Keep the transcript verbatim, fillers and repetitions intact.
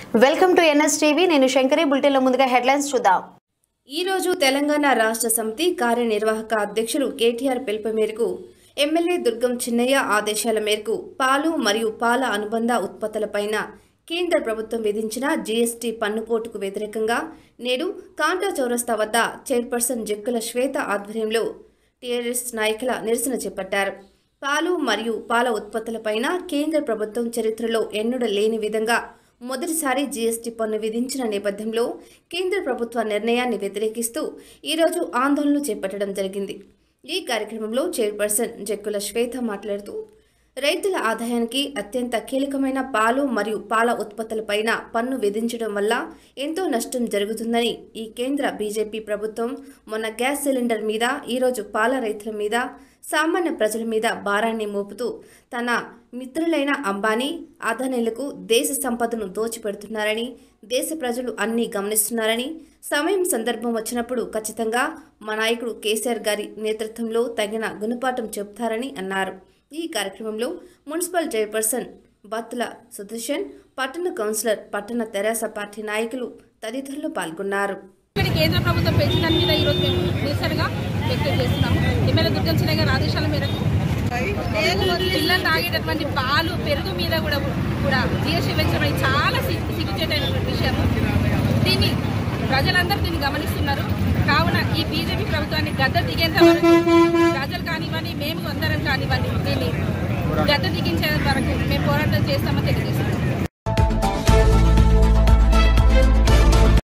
Welcome to NS TV నేను శంకరి బులెటిన్లో ముందుగా హెడ్లైన్స్ చూద్దాం। ఈ రోజు తెలంగాణ రాష్ట్ర సమితి కార్యనిర్వాహక అధ్యక్షులు కేటీఆర్ పిలుపు మేరకు ఎమ్మెల్యే దుర్గం చిన్నయ్య ఆదేశాల మేరకు పాలు మరియు పాల అనుబంధ ఉత్పత్తులపైన కేంద్ర ప్రభుత్వం విధించిన జీఎస్టీ పన్నుపోటుకు వ్యతిరేకంగా నేడు కాంటా చౌరస్తా వద్ద చైర్పర్సన్ జక్కుల శ్వేత ఆధ్వర్యంలో టీఆర్ఎస్ నాయకుల నిరసన చేపట్టారు। పాలు మరియు పాల ఉత్పత్తులపైన కేంద్ర ప్రభుత్వం చరిత్రలో ఎన్నడూ లేని విధంగా మొదటిసారి జీఎస్టీ పన్ను విధించిన నేపథ్యంలో కేంద్ర ప్రభుత్వ నిర్ణయాన్ని వ్యతిరేకిస్తూ ఈరోజు ఆందోళనలు చేపట్టడం జరిగింది। ఈ కార్యక్రమంలో చైర్పర్సన్ జక్కుల శ్వేత మాట్లాడుతూ రైతుల ఆదాయానికి అత్యంత కీలకమైన పాలు మరియు పాల ఉత్పత్తులపైన పన్ను విధించడం వల్ల ఎంతో నష్టం జరుగుతుందని ఈ కేంద్ర బీజేపీ ప్రభుత్వం మొన్న గ్యాస్ సిలిండర్ మీద ఈరోజు పాల రైతుల మీద సామాన్య ప్రజల మీద భారాన్ని మోపుతూ తన మిత్రులైన అంబానీ అదానీలకు దేశ సంపదను దోచిపెడుతున్నారని దేశ ప్రజలు అన్నీ గమనిస్తున్నారని సమయం సందర్భం వచ్చినప్పుడు ఖచ్చితంగా మా నాయకుడు కేసీఆర్ గారి నేతృత్వంలో తగిన గుణపాఠం చెబుతారని అన్నారు। ఈ కార్యక్రమంలో మున్సిపల్ చైర్పర్సన్ బత్తుల సుదర్శన్, పట్టణ కౌన్సిలర్, పట్టణ తెరాస పార్టీ నాయకులు తదితరులు పాల్గొన్నారు। కేంద్ర ప్రభుత్వం పెంచిన మీద ఈరోజు మేము నిరసనగా వ్యక్తం చేస్తున్నాము। ఎమ్మెల్యే దుర్గం చిన్నయ్య గారి ఆదేశాల మేరకు పిల్లలు తాగేటటువంటి పాలు పెరుగు మీద కూడా కూడా జీఎస్టీ పెంచడం చాలా సిగ్గుచేటైనటువంటి విషయము। దీన్ని ప్రజలందరూ దీన్ని గమనిస్తున్నారు। కావున ఈ బీజేపీ ప్రభుత్వాన్ని గద్ద దిగేంత వరకు ప్రజలు కానివ్వండి, మేము అందరం కానివ్వండి, దీన్ని గద్ద దిగించే వరకు మేము పోరాటం చేస్తామని తెలియజేస్తున్నాం।